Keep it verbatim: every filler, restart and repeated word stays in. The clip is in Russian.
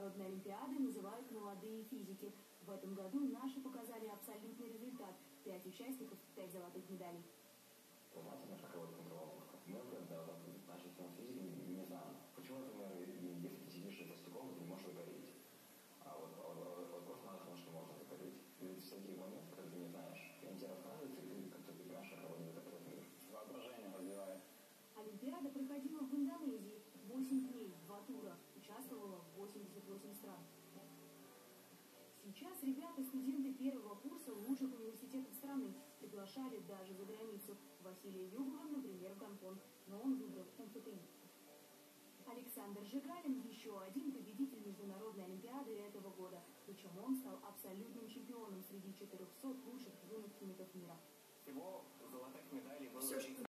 Международной олимпиады называют молодые физики. В этом году наши показали абсолютный результат. Пять участников, пять золотых медалей. Знаете, наша тренировка. Мы, когда начали физики, не знаю, почему, например, если ты сидишь за стеклом, ты не можешь выгореть. А вот вопрос на что можно выгореть. Ведь в такие моменты, когда ты не знаешь, они тебе рассказывают, и ты как-то понимаешь, как он этот мир. Воображение развивает. Олимпиада проходила в Индонезии. Восемь дней, два тура. Участвовало восемьдесят восемь стран. Сейчас ребята, студенты первого курса лучших университетов страны, приглашали даже за границу. Василия Югова, например, в Гонконг, но он выбрал эм эф тэ и. Александр Жигалин – еще один победитель Международной олимпиады этого года. Причем он стал абсолютным чемпионом среди четырехсот лучших юных химиков мира. Всего золотых медалей было... Все,